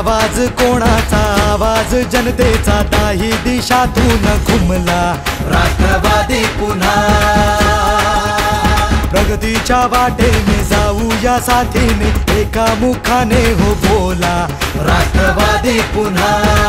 आवाज कोणाचा आवाज जनतेचा दाही दिशातून घुमला राष्ट्रवादी पुन्हा प्रगतीच्या वाटेने जाऊया साथीने एका मुखाने हो बोला राष्ट्रवादी पुन्हा।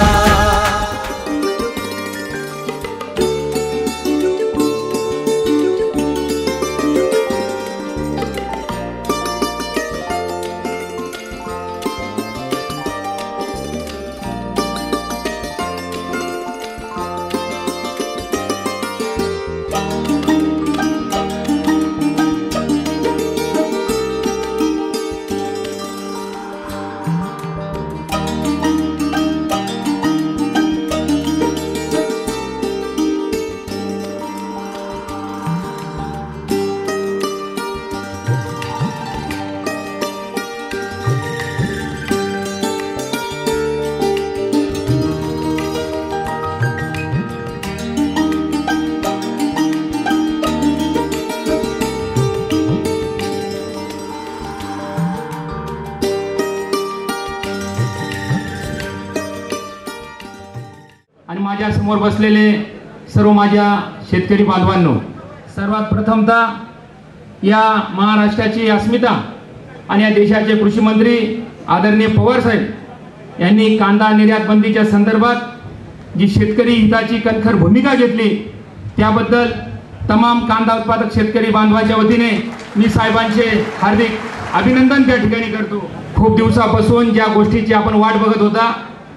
आणि माझ्या समोर बसलेले सर्व माझ्या शेतकरी बांधवांनो, सर्वात प्रथमतः या महाराष्ट्राची अस्मिता आणि या देशाचे कृषी मंत्री आदरणीय पवार साहेब यांनी कांदा निर्यात बंदीच्या संदर्भात जी शेतकरी हिताची कणखर भूमिका घेतली त्याबद्दल तमाम कांदा उत्पादक शेतकरी बांधवांच्या वतीने मी साहेबांचे हार्दिक अभिनंदन त्या ठिकाणी करतो। खूप दिवसापासून ज्या गोष्टीची आपण वाट बघत होता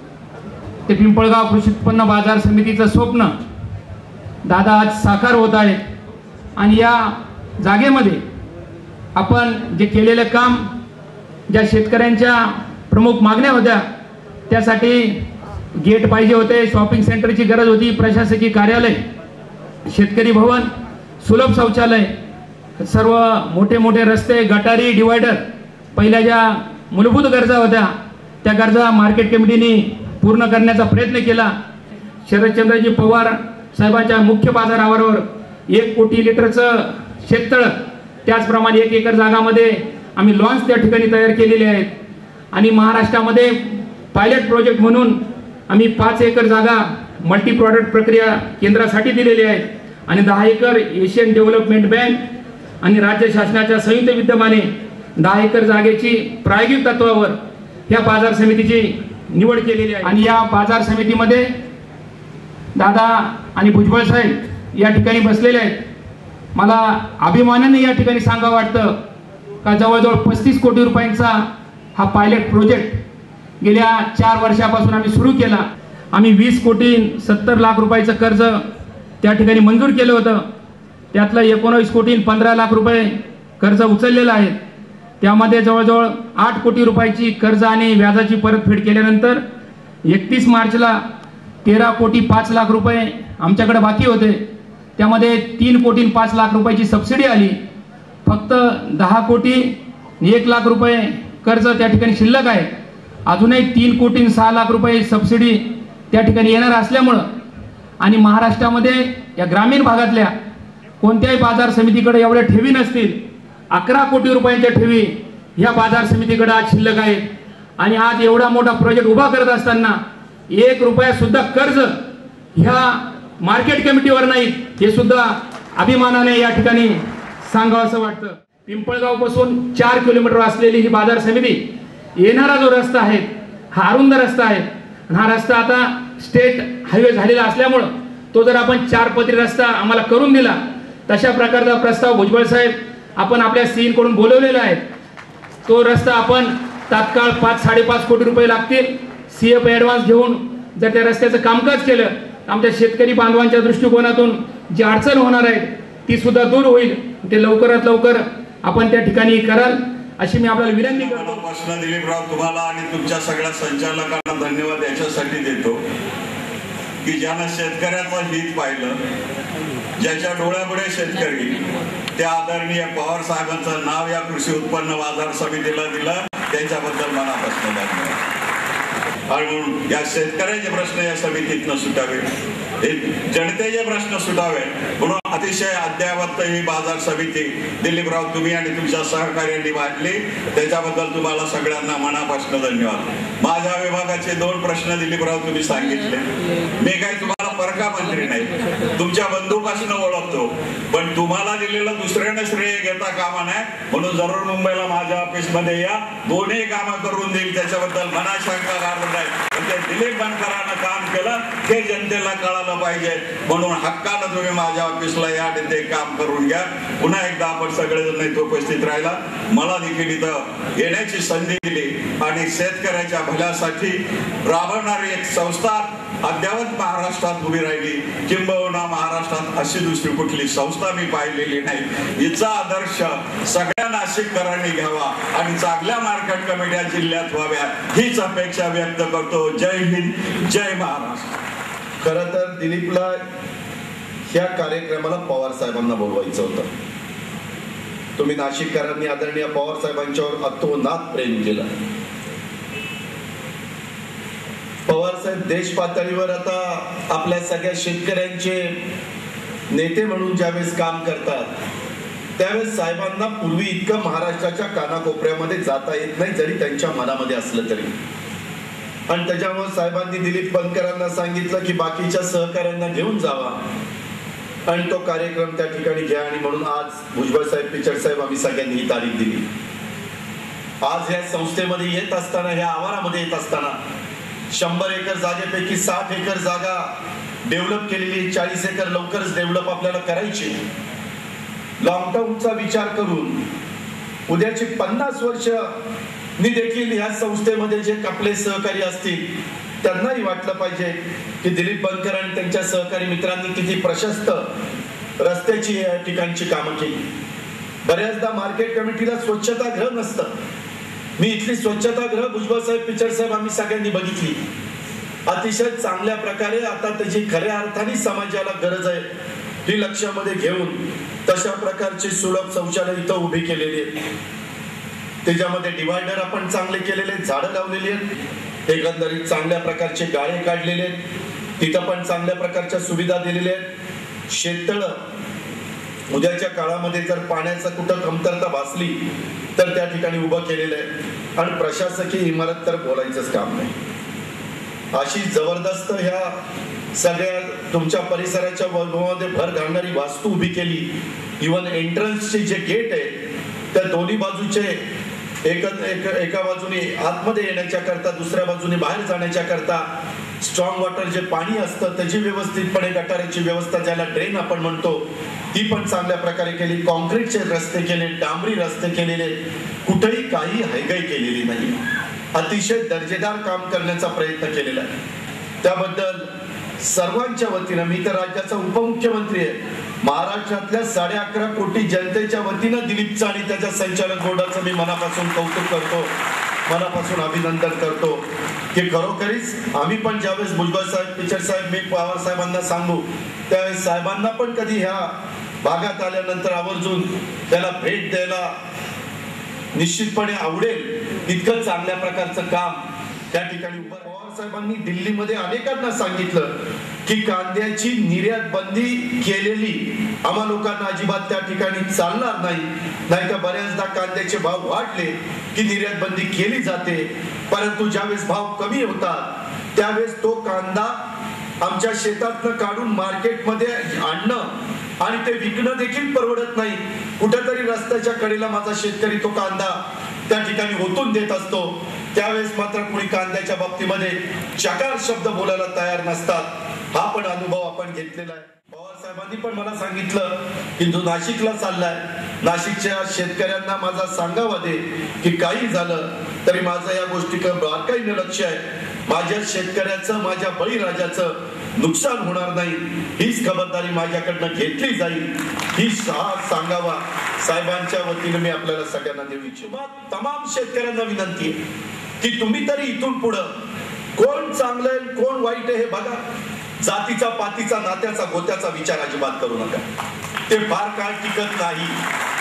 ते पिंपळगाव कृषी उत्पन्न बाजार समितीचं स्वप्न दादा आज साकार होत आहे आणि या जागेमध्ये आपण जे केलेलं काम, ज्या शेतकऱ्यांच्या प्रमुख मागण्या होत्या त्यासाठी गेट पाहिजे होते, शॉपिंग सेंटरची गरज होती, प्रशासकीय कार्यालय, शेतकरी भवन, सुलभ शौचालय, सर्व मोठे मोठे रस्ते, गटारी, डिवायडर, पहिल्या ज्या मूलभूत गरजा होत्या त्या गरजा मार्केट कमिटीने पूर्ण करण्याचा प्रयत्न केला। शरदचंद्रजी पवार साहेबांच्या मुख्य बाजार आवारावर 1 कोटी लिटरचं शेततळ, त्याचप्रमाणे 1 एकर जागामध्ये आम्ही लॉन्स त्या ठिकाणी तयार केलेले आहेत आणि महाराष्ट्रामध्ये पायलट प्रोजेक्ट म्हणून आम्ही 5 एकर जागा मल्टी प्रॉडक्ट प्रक्रिया केंद्रासाठी दिलेली आहे आणि 10 एकर एशियन डेव्हलपमेंट बँक आणि राज्य शासनाच्या संयुक्त विद्यमाने 10 एकर जागेची प्रायोगिक तत्वावर या बाजार समितीची निवड केलेली आहे। आणि या बाजार समितीमध्ये दादा आणि भुजबळ साहेब या ठिकाणी बसलेले आहेत। मला अभिमानाने या ठिकाणी सांगावं वाटतं का जवळजवळ 35 कोटी रुपयांचा हा पायलट प्रोजेक्ट गेल्या 4 वर्षापासून आम्ही सुरू केला। आम्ही 20 कोटी 70 लाख रुपयाचं कर्ज त्या ठिकाणी मंजूर केलं होतं, त्यातलं 19 कोटी 15 लाख रुपये कर्ज उचललेलं आहे। त्यामध्ये जवळजवळ 8 कोटी रुपयाची कर्ज आणि व्याजाची परतफेड केल्यानंतर 31 मार्चला 13 कोटी 5 लाख रुपये आमच्याकडे बाकी होते, त्यामध्ये 3 कोटी 5 लाख रुपयाची सबसिडी आली। फक्त 10 कोटी 1 लाख रुपये कर्ज त्या ठिकाणी शिल्लक आहे। अजूनही 3 कोटी 6 लाख रुपये सबसिडी त्या ठिकाणी येणार असल्यामुळं आणि महाराष्ट्रामध्ये या ग्रामीण भागातल्या कोणत्याही बाजार समितीकडे एवढ्या ठेवी नसतील, 11 कोटी रुपयांच्या ठेवी ह्या बाजार समितीकडे आज शिल्लक आहेत आणि आज एवढा मोठा प्रोजेक्ट उभा करत असताना 1 रुपया सुद्धा कर्ज ह्या मार्केट कमिटीवर नाही, हे सुद्धा अभिमानाने या ठिकाणी सांगावं असं वाटतं। पिंपळगाव पासून 4 किलोमीटर असलेली ही बाजार समिती, येणारा जो रस्ता आहे हा अरुंद रस्ता आहे, हा रस्ता आता स्टेट हायवे झालेला असल्यामुळं तो जर आपण 4 पदरी रस्ता आम्हाला करून दिला, तशा प्रकारचा प्रस्ताव भुजबळ साहेब आपण आपल्या सीन कडून बोलवलेला आहे। तो रस्ता आपण तात्काळ 5-5.5 कोटी रुपये लागतील सीएफ ॲडव्हान्स घेऊन जर त्या रस्त्याचं कामकाज केलं, आमच्या शेतकरी बांधवांच्या दृष्टिकोनातून जी अडचण होणार आहे ती सुद्धा दूर होईल। ते लवकरात लवकर आपण त्या ठिकाणी कराल अशी मी आपल्याला विनंती करतो। प्रश्न दिलीपराव तुम्हाला आणि तुमच्या सगळ्या संचालकांना धन्यवाद याच्यासाठी देतो की ज्यानं शेतकऱ्याचं हित पाहिलं, ज्याच्या डोळ्यापुढे शेतकरी, त्या आदरणीय पवार साहेबांचं नाव या कृषी उत्पन्न बाजार समितीला दिलं, त्यांच्याबद्दल मनापासून धन्यवाद। आणि म्हणून या शेतकऱ्याचे प्रश्न या समितीतनं सुटावे, हे जनतेचे प्रश्न सुटावे म्हणून अतिशय अद्ययावत ही बाजार समिती दिलीपराव तुम्ही आणि तुमच्या सहकार्यांनी बांधली, त्याच्याबद्दल तुम्हाला सगळ्यांना मनापासून धन्यवाद। माझ्या विभागाचे 2 प्रश्न दिलीपराव तुम्ही सांगितले, मी काही तुम्हाला परका मंत्री नाही, तुमच्या बंधूपासून ओळखतो, पण तुम्हाला दिलेलं दुसऱ्याने श्रेय घेता कामा नाही, म्हणून जरूर मुंबईला माझ्या ऑफिस मध्ये या, दोन्ही कामं करून देईल, त्याच्याबद्दल मनात शंका काढून नाही। ते दिलीप बनकरांना काम केलं हे जनतेला कळालं पाहिजे, म्हणून हक्कानं तुम्ही माझ्या ऑफिसला या आणि ते काम करून घ्या। पुन्हा एकदा आपण सगळेजण इथं उपस्थित राहिला, मला देखील इथं येण्याची संधी दिली आणि शेतकऱ्याच्या भल्यासाठी राबवणारी एक संस्था अद्यावत महाराष्ट्रात उभी राहिली, किंबहुना महाराष्ट्रात अशी दुसरी कुठली संस्था मी पाहिलेली नाही। हिचा आदर्श सगळ्या नाशिककरांनी घ्यावा आणि चांगल्या मार्केट कमिट्या जिल्ह्यात व्हाव्या हीच अपेक्षा व्यक्त करतो। जय हिंद, जय महाराष्ट्र। खरं तर दिलीपला ह्या कार्यक्रमाला पवार साहेबांना बोलवायचं होतं, तुम्ही नाशिककरांनी आदरणीय पवार साहेबांच्यावर अतोनात प्रेम केलं। पवार साहेब देश पातळीवर आता आपल्या सगळ्या शेतकऱ्यांचे नेते म्हणून ज्यावेळेस काम करतात त्यावेळेस साहेबांना पूर्वी इतकं महाराष्ट्राच्या कानाकोपऱ्यामध्ये जाता येत नाही, जरी त्यांच्या मनामध्ये असलं तरी। आणि त्याच्यामुळे साहेबांनी दिलीप बनकरांना सांगितलं की बाकीच्या सहकाऱ्यांना घेऊन जावा आणि तो कार्यक्रम त्या ठिकाणी घ्या, आणि म्हणून आज भुजबळ साहेब, पिचड साहेब, आम्ही सगळ्यांनी ही तारीख दिली। आज या संस्थेमध्ये येत असताना, ह्या आवारामध्ये येत असताना 100 एकर जागेपैकी 60 एकर जागा डेव्हलप केलेली, 40 एकर लवकरच डेव्हलप आपल्याला करायची। लॉंग टर्मचा विचार करून उद्याची 50 वर्ष मी देखील ह्या संस्थेमध्ये जे आपले सहकारी असतील त्यांनाही वाटलं पाहिजे की दिलीप बनकर आणि त्यांच्या सहकारी मित्रांनी किती प्रशस्त रस्त्याची या ठिकाणची कामं केली। बऱ्याचदा मार्केट कमिटीला स्वच्छतागृह नसतं, मी इथली स्वच्छतागृह भुजबळ साहेब, पिचड साहेब, आम्ही सगळ्यांनी बघितली, अतिशय चांगल्या प्रकारे आता त्याची खऱ्या अर्थाने समाजाला गरज आहे ही लक्षामध्ये घेऊन तशा प्रकारची सुलभ शौचालय इथं उभी केलेली आहेत। त्याच्यामध्ये डिवायडर आपण चांगले केलेले, झाडं लावलेली आहेत, एकंदरीत चांगल्या प्रकारचे गाळे काढलेले आहेत, तिथं पण चांगल्या प्रकारच्या सुविधा दिलेल्या आहेत। शेततळं उद्याच्या काळामध्ये जर पाण्याचा कुठं कमतरता भासली तर त्या ठिकाणी उभं केलेलं आहे, आणि प्रशासकीय इमारत तर बोलायचंच काम नाही। अशी जबरदस्त ह्या सगळ्या तुमच्या परिसराच्या वैभवामध्ये भर घालणारी वास्तू उभी केली। इव्हन एंट्रन्सचे जे गेट आहे त्या दोन्ही बाजूचे एका बाजूने आतमध्ये येण्याच्या करता, दुसऱ्या बाजूने बाहेर जाण्याच्या करता स्ट्रॉंग वॉटर जे पाणी असतं त्याची व्यवस्थितपणे गटाराची व्यवस्था, ज्याला ड्रेन आपण म्हणतो, ती पण चांगल्या प्रकारे केली। कॉन्क्रीटचे रस्ते केले, डांबरी रस्ते केलेले, कुठेही काही हायगाई केलेली नाही, अतिशय दर्जेदार काम करण्याचा प्रयत्न केलेला आहे। त्याबद्दल सर्वांच्या वतीनं, मी तर राज्याचा उपमुख्यमंत्री आहे, महाराष्ट्रातल्या 11.5 कोटी जनतेच्या वतीनं दिलीपचं आणि त्याच्या संचालक बोर्डाचं मी मनापासून कौतुक करतो, मनापासून अभिनंदन करतो की खरोखरीच आम्ही पण ज्यावेळेस भुजबळ साहेब, पिचड साहेब, मी पवार साहेबांना सांगू त्यावेळेस साहेबांना पण कधी ह्या भागात आल्यानंतर आवर्जून त्याला भेट द्यायला निश्चितपणे आवडेल, इतकं चांगल्या प्रकारचं काम त्या ठिकाणी उभं। पवार साहेबांनी दिल्लीमध्ये अनेकांना सांगितलं की कांद्याची निर्यात बंदी केलेली आम्हा लोकांना अजिबात त्या ठिकाणी चालणार नाही, नाहीतर बऱ्याचदा कांद्याचे भाव वाढले की निर्यात बंदी केली जाते, परंतु ज्यावेळेस भाव कमी होतात त्यावेळेस तो कांदा आमच्या शेतातनं काढून मार्केटमध्ये आणणं आणि ते विकणं देखील परवडत नाही। कुठेतरी रस्त्याच्या कडेला माझा शेतकरी तो कांदा त्या ठिकाणी ओतून देत असतो, त्यावेळेस मात्र कुणी कांद्याच्या बाबतीमध्ये चकार शब्द बोलायला तयार नसतात। हा पण अनुभव आपण घेतलेला आहे। पवार साहेबांनी पण मला सांगितलं की जो नाशिकला चाललाय, नाशिकच्या शेतकऱ्यांना माझा सांगावा दे की काही झालं तरी माझं या गोष्टीकडे बारकाईने लक्ष आहे, माझ्या शेतकऱ्याचं, माझ्या बळीराजाचं नुकसान होणार नाही, हीच खबरदारी माझ्याकडनं घेतली जाईल, ही सांगावा साहेबांच्या वतीने मी आपल्याला सगळ्यांना देऊ इच्छितो। तमाम शेतकऱ्यांना विनंती आहे की तुम्ही तरी इथून पुढं कोण चांगलं आहे कोण वाईट आहे हे बघा, जातीचा, पातीचा, नात्याचा, गोत्याचा विचार अजिबात करू नका, ते फार काळ टिकत नाही।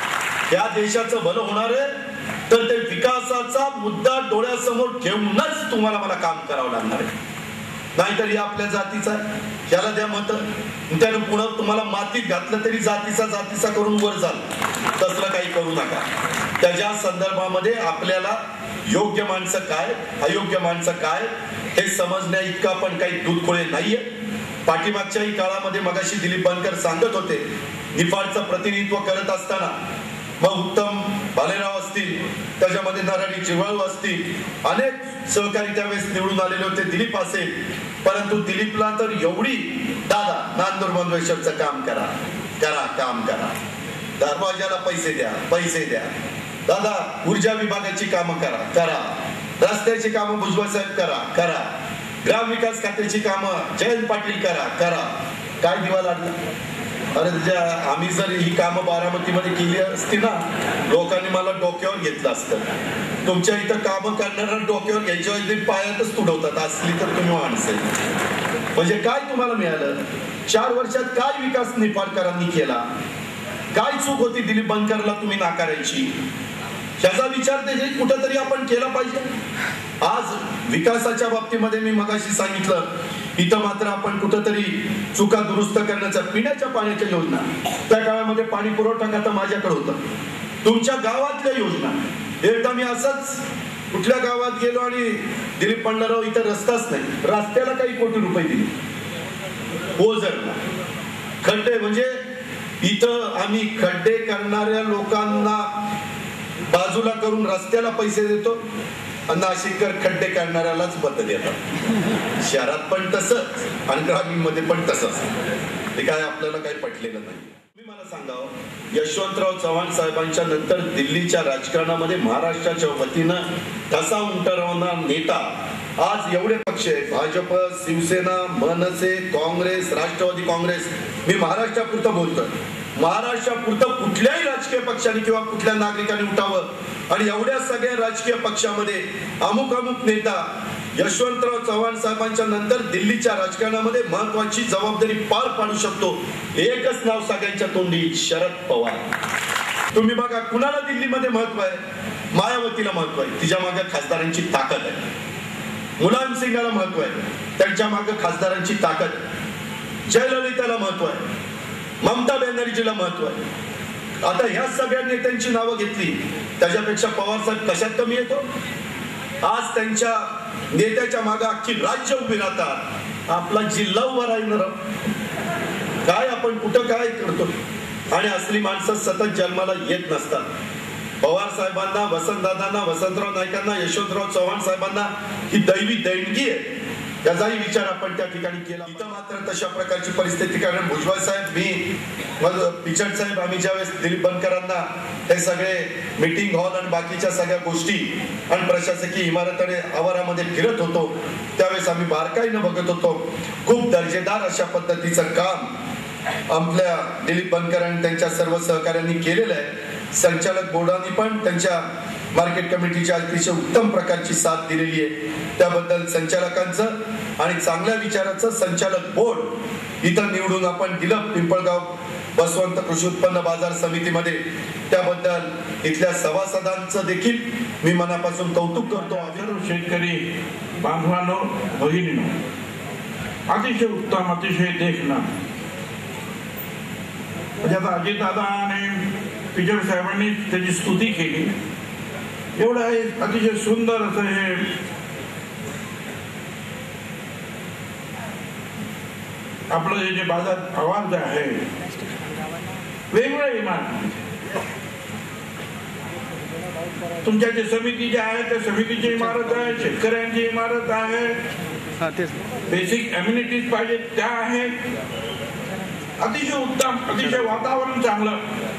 या देशाचं भलं होणार आहे तर ते विकासाचा मुद्दा डोळ्यासमोर ठेवूनच तुम्हाला मला काम करावं लागणार आहे. नाहीतरी आपल्या जातीचा याला द्या मत, त्यानं पुन्हा तुम्हाला मातीत घातलं तरी जातीचा करून वर जाल. तसलं काही करू नका. त्याच्या संदर्भामध्ये आपल्याला योग्य माणसं काय, अयोग्य माणसं काय हे समजण्या इतका पण काही दूधखोळे नाहीये. पाठीमागच्याही काळामध्ये मगाशी दिलीप बनकर सांगत होते, निफाडचं प्रतिनिधित्व करत असताना मग उत्तम भालेराव असतील, त्याच्यामध्ये नरारी चिवळू असतील, अनेक सहकारी त्यावेळेस निवडून आलेले होते, दिलीप असेल. परंतु दिलीपला तर एवढी दादा नांदूर बंधवेश्वरचं काम करा, काम करा, दरवाजाला पैसे द्या दादा, ऊर्जा विभागाची कामं करा, रस्त्याची कामं भुजबळ साहेब करा, ग्रामविकास खात्याची कामं जयंत पाटील करा. काय दिवा लागला? अरे आम्ही जर ही कामं बारामतीमध्ये केली असती ना, लोकांनी मला डोक्यावर घेतलं असतं. तुमच्या इथं कामं करणारा डोक्यावर घ्यायच्या पायातच तुडवतात असली तर तुम्ही माणसं. म्हणजे काय तुम्हाला मिळालं? 4 वर्षात काय विकास निफाडकरांनी केला? काय चूक होती दिलीप बनकरला तुम्ही नाकारायची? त्याचा विचार त्याची कुठेतरी आपण केला पाहिजे. आज विकासाच्या बाबतीमध्ये मी मगाशी सांगितलं, इथं मात्र आपण कुठेतरी चुका दुरुस्त करण्याच्या, पिण्याच्या पाण्याच्या योजना, त्या काळामध्ये पाणी पुरवठा खाता माझ्याकडे होतं. तुमच्या गावातल्या योजना, एकदा मी असंच कुठल्या गावात गेलो आणि दिलीप पंढरराव इथं रस्ताच नाही, रस्त्याला काही कोटी रुपये दिले. ओझरला खड्डे, म्हणजे इथं आम्ही खड्डे करणाऱ्या लोकांना बाजूला करून रस्त्याला पैसे देतो आणि नाशिककर खड्डे करणाऱ्यालाच मत देतात. शहरात पण तसंच आणि ग्रामीण मध्ये पण तसंच. ते काय आपल्याला काही पटलेलं नाही. मी मला सांगावं, यशवंतराव चव्हाण साहेबांच्या नंतर दिल्लीच्या राजकारणामध्ये महाराष्ट्राच्या वतीनं ठसा उमटवणारा नेता आज एवढे पक्ष आहेत, भाजप, शिवसेना, मनसे, काँग्रेस, राष्ट्रवादी काँग्रेस. मी महाराष्ट्रापुरतं बोलतोय. महाराष्ट्रापुरतं कुठल्याही राजकीय पक्षाने किंवा कुठल्या नागरिकांनी उठावं आणि एवढ्या सगळ्या राजकीय पक्षामध्ये अमुक नेता यशवंतराव चव्हाण साहेबांच्या नंतर दिल्लीच्या राजकारणामध्ये महत्वाची जबाबदारी पार पाडू शकतो. एकच नाव सगळ्यांच्या तोंडी, शरद पवार. तुम्ही बघा, कुणाला दिल्लीमध्ये महत्व आहे? मायावतीला महत्व आहे, तिच्या मागे खासदारांची ताकद आहे. मुलायम सिंगला महत्व आहे, त्यांच्या मागे खासदारांची ताकद. जयललिताला महत्व आहे, ममता बॅनर्जीला महत्व आहे. आता ह्या सगळ्या नेत्यांची नावं घेतली, त्याच्यापेक्षा पवार साहेब कशात कमी येतो? आज त्यांच्या नेत्याच्या मागे अख्खी राज्य उभी राहतात, आपला जिल्हा उभा राहिणार. काय आपण कुठं काय करतो? आणि असली माणसं सतत जन्माला येत नसतात. पवार साहेबांना, वसंतदादांना, वसंतराव नाईकांना, यशवंतराव चव्हाण साहेबांना ही दैवी देणगी आहे, त्याचाही विचार आपण त्या ठिकाणी केला. इथं मात्र तशा प्रकारची परिस्थिती, कारण भुजबळ साहेब, मी पिचड साहेब, आम्ही ज्यावेळेस दिलीप बनकरांना हे सगळे मीटिंग हॉल आणि बाकीच्या सगळ्या गोष्टी आणि प्रशासकीय इमारत आणि आवारामध्ये फिरत होतो, त्यावेळेस आम्ही बारकाईनं बघत होतो. खूप दर्जेदार अशा पद्धतीचं काम आपल्या दिलीप बनकर आणि त्यांच्या सर्व सहकाऱ्यांनी केलेलं आहे. संचालक बोर्डाने पण त्यांच्या मार्केट कमिटीच्या अतिशय उत्तम प्रकारची साथ दिलेली आहे. त्याबद्दल संचालकांचं आणि चांगल्या विचाराचं संचालक बोर्ड इथं निवडून आपण दिलं पिंपळगाव बसवंत कृषी उत्पन्न बाजार समितीमध्ये. त्याबद्दल इथल्या सभासदांचं देखील मी मनापासून कौतुक करतो. शेतकरी बांधवांनो, भगिनींनो, अतिशय उत्तम, अतिशय देखणं. आता अजितदादा आणि पिचड साहेबांनी त्याची स्तुती केली. एवढं आहे, अतिशय सुंदर असं हे आपलं हे जे बाजार आवाज आहे, वेगवेगळ्या इमारत तुमच्या जे समिती ज्या आहे त्या समितीची इमारत आहे, शेतकऱ्यांची इमारत आहे, बेसिक अम्युनिटीज पाहिजे त्या आहेत. अतिशय उत्तम, अतिशय वातावरण चांगलं.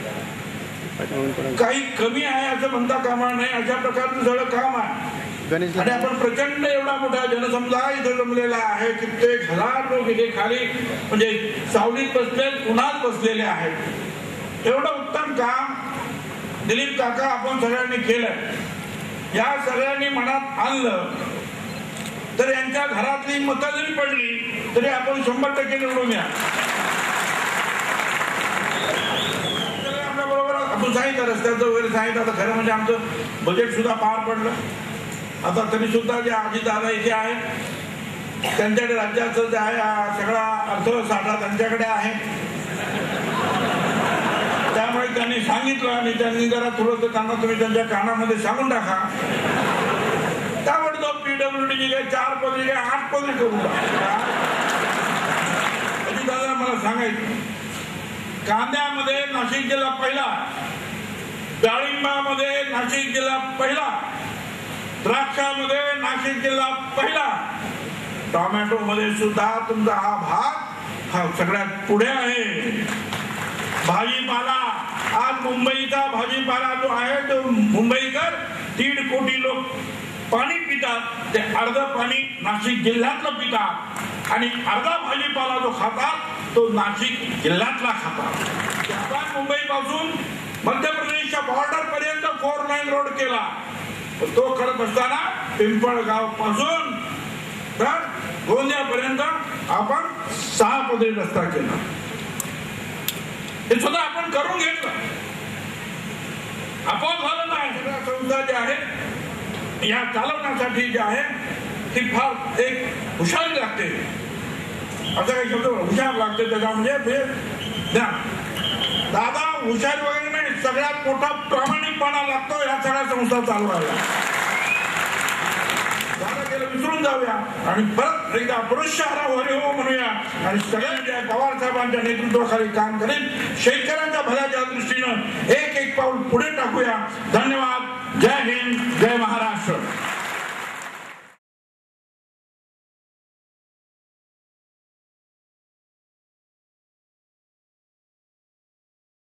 काही कमी आहे असं म्हणता कामा नाही, अशा प्रकारचं सगळं काम आहे. आणि आपण प्रचंड एवढा मोठा जनसमुदाय इथं जमलेला आहे. कित्येक हजार लोक इथे खाली म्हणजे सावलीत बसले, उन्हात बसलेले आहेत. एवढं उत्तम काम दिलीप काका आपण सगळ्यांनी केलं. या सगळ्यांनी मनात आणलं तर यांच्या घरातली मतं जरी पडली तरी आपण 100% निवडून या. आपल्या बरोबर आपण आपण सांगितलं रस्त्याचं वगैरे सांगितलं. आता खरं म्हणजे आमचं बजेट सुद्धा पार पडलं. आता तरी सुद्धा जे अजितदादा इथे आहेत त्यांच्याकडे राज्याचं जे आहे सगळा अर्थसाठा त्यांच्याकडे आहे. त्यामुळे त्यांनी सांगितलं आणि त्यांनी जरा थोडं त्यांना तुम्ही त्यांच्या कानामध्ये सांगून टाका. त्यामुळे तो PWD ची 4 पदरी 8 पदरी करून टाका. अजितदादा मला सांगायचं, कांद्यामध्ये नाशिक जिल्हा पहिला, डाळिंबामध्ये नाशिक जिल्हा पहिला, द्राक्षामध्ये नाशिक जिल्हा पहिला, टोमॅटो मध्ये सुद्धा तुमचा हा भाग हा सगळ्यात पुढे आहे. भाजीपाला, आज मुंबईचा भाजीपाला जो आहे तो मुंबईकर 1.5 कोटी लोक पाणी पितात, ते अर्ध पाणी नाशिक जिल्ह्यातलं पितात आणि अर्धा भाजीपाला जो खातात तो नाशिक जिल्ह्यातला खातात. आपण मुंबई पासून मध्य प्रदेशच्या बॉर्डर पर्यंत 4 लाईन रोड केला. तो करत असताना पिंपळगाव पासून तर गोंदियापर्यंत आपण 6 पदरी रस्ता केला. हे सुद्धा आपण करून घेतलं, आपोआप झालं नाही. संस्था जी आहे या चालवण्यासाठी जे आहे ती फार एक हुशारी लागते. असं काही शब्द हुशार लागते त्याच्यामध्ये दादा हुशारी वगैरे नाही, सगळ्यात मोठा प्रामाणिकपणा लागतो या सगळ्या संस्था चालवायला. दादा गेलं विसरून जाऊया आणि परत एकदा पुरुषारा हरी हो म्हणूया आणि सगळ्यांच्या पवार साहेबांच्या नेतृत्वाखाली काम करेल. शेतकऱ्यांच्या भल्याच्या दृष्टीनं एक पाऊल पुढे टाकूया. धन्यवाद. जय हिंद, जय महाराष्ट्र.